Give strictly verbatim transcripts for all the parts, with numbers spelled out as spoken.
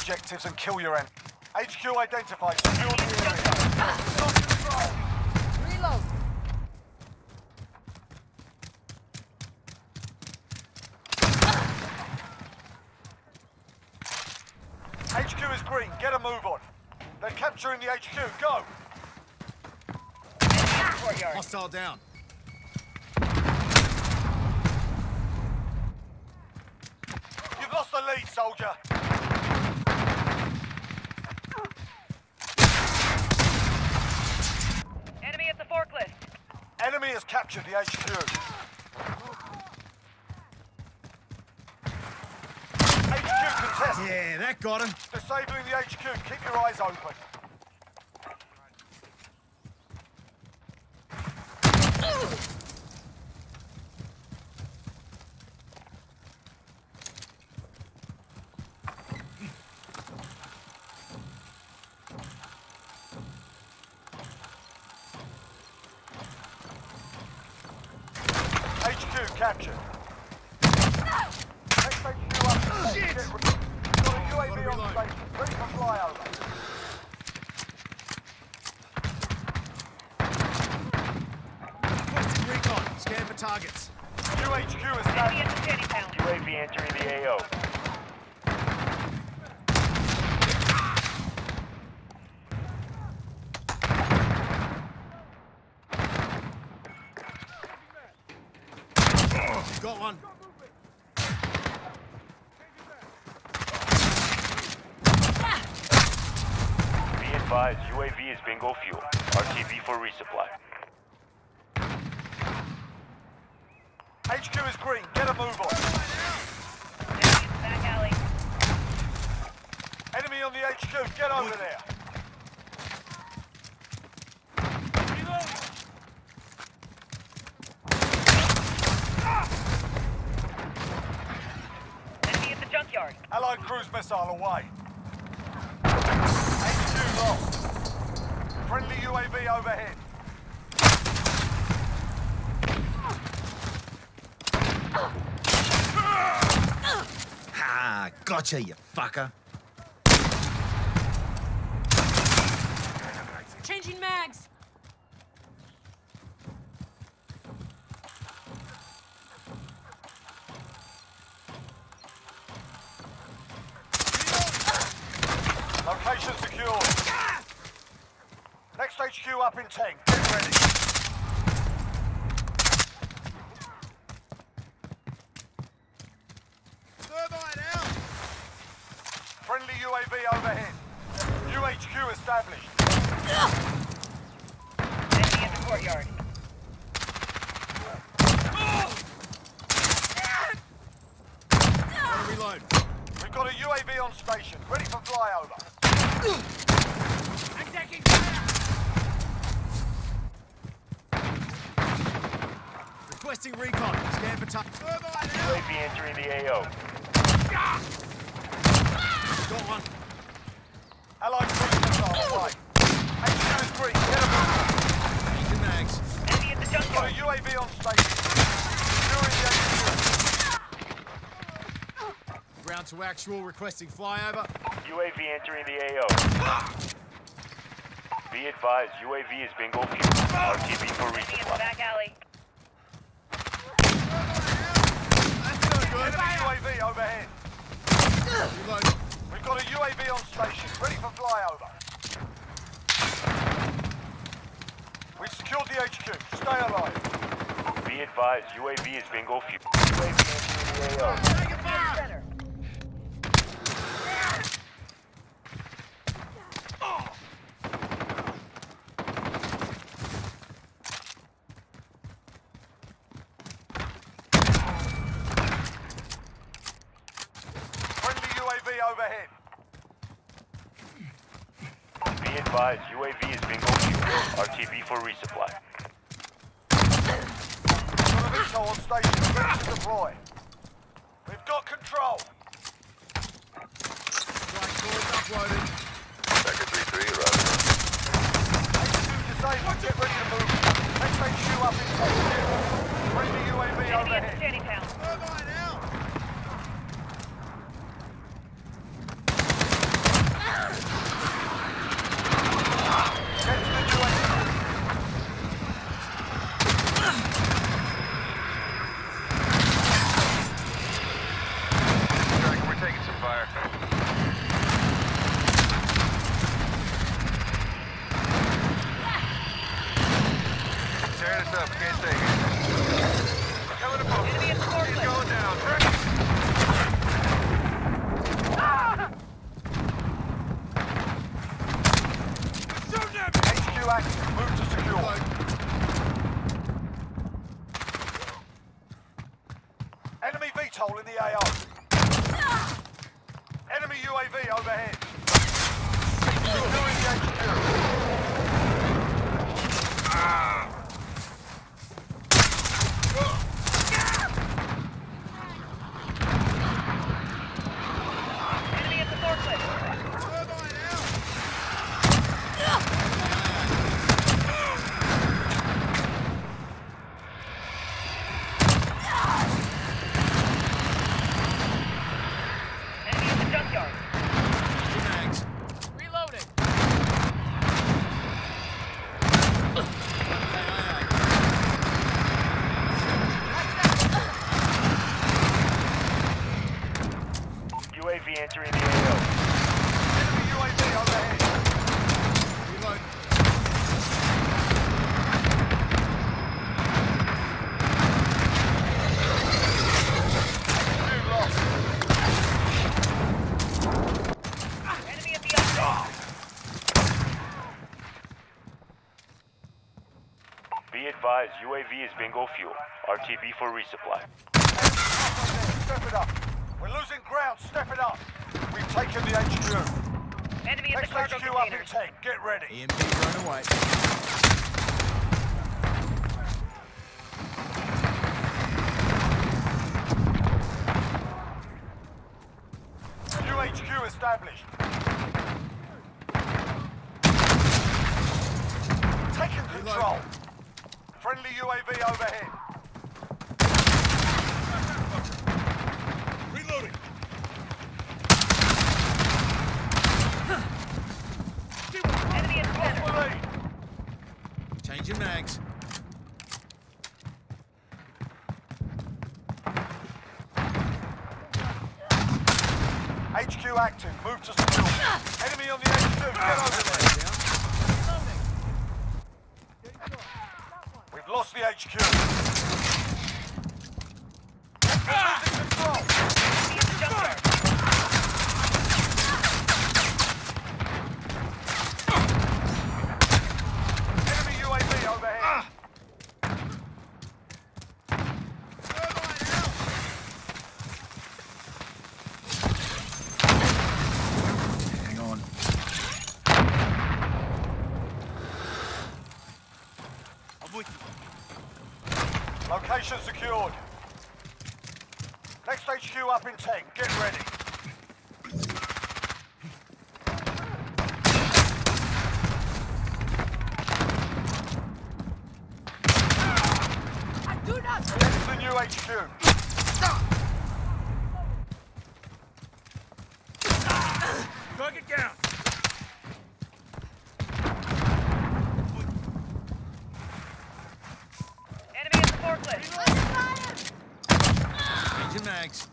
objectives and kill your enemy. H Q identified. Secure the area. On control. Reload. H Q is green. Get a move on. They're capturing the H Q. Go. Hostile down. You've lost the lead, soldier. Enemy at the forklift. Enemy has captured the H Q. H Q contested. Yeah, that got him. Disabling the H Q. Keep your eyes open. H Q captured. Next H Q up. Shit! Got a U A V on station. Ready for flyover. Requesting recon. Scan for targets. U H Q is Enemy down. at the standing pound. U A V entering the A O. Got one. Be advised, U A V is bingo fuel. R T B for resupply. H Q is green. Get a move on. Enemy at the back alley. Enemy on the H Q. Get over there. Enemy at the junkyard. Allied cruise missile away. H Q lost. Friendly U A V overhead. Ha! Gotcha, you fucker. Changing mags. Location secured. Next H Q up in ten. Get ready. Thermite out. Friendly U A V overhead. U H Q established. Enemy at the courtyard. Gotta reload. We've got a U A V on station. Ready for flyover. I'm taking fire. Requesting recon. Scan for targets. Thermite U A V entering the A O. Got one. Allied cruise missile away. H Q is green. Get a move. Changing mags. Enemy at the Got a junkyard. U A V on station. Securing the H Ground to actual. Requesting flyover. U A V entering the A O. Be advised, U A V is bingo fuel. R T B for Enemy at the resupply. back alley. That's no Q. good. Enemy U A V overhead. Reload. We've got a U A V on station. Ready for flyover. We've secured the H Q. Stay alive. Be advised, U A V is bingo fuel. U A V entering the A O. Taking fire. Center. Friendly U A V overhead. Be advised, U A V is bingo fuel. R T B for resupply. Got a missile on station. Ready to deploy. We've got control. Strike force uploaded. Second three three, roger. H Q disabled. Get ready to move. Next H Q up in ten. Friendly U A V Enemy at the overhead. standing pound. Thermite out. Q active. Move to secure. Reload. Enemy V TOL in the A O. Enemy U A V overhead. Securing the H Q. Enemy at the forklift. Turbine out. Enemy at the junkyard. Two mags. Reloading. U A V entering the A O. Enemy U A V overhead. Reload. Q lost. Enemy at the outlet. Be advised, U A V is bingo fuel. R T B for resupply. Step it up. We're losing ground. Step it up. We've taken the H Q. Enemy at the Next cargo H Q up in containers. ten. Get ready. E M P run away. New H Q established. Taking control. Friendly U A V overhead. Reloading. Enemy at the Lost center. the lead. Changing mags. H Q active. Move to secure. Enemy on the H Q. Get over there. We've lost the H Q. We're losing control. Enemy at the junkyard. Enemy U A V overhead. Turbine out. Hang on. I'm with you. Location secured. Next H Q up in ten. Get ready. I do not. Get to the new H Q. Target down. Enemy at the forklift. Changing mags.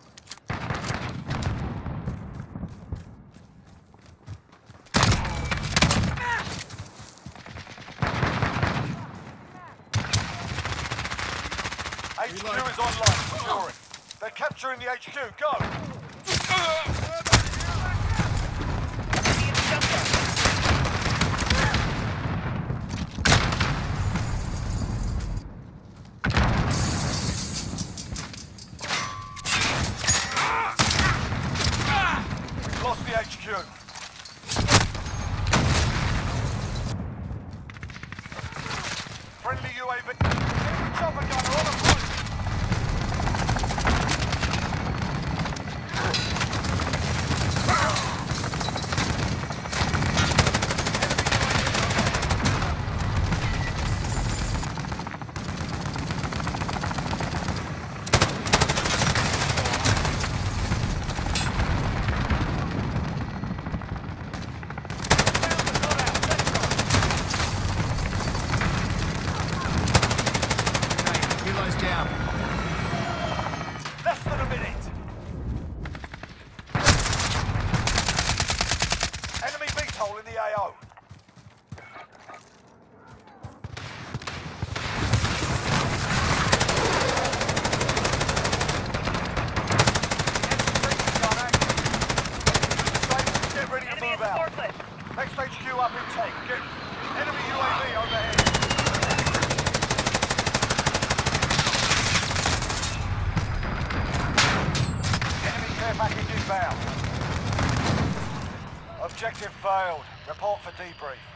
H Q Reload. is online. Secure it. They're capturing the H Q. Go. Enemy at the junkyard. We've lost the H Q. Friendly U A V. Chopper gunner on approach. up in ten. Get enemy U A V overhead. Enemy care package inbound. Objective failed. Report for debrief.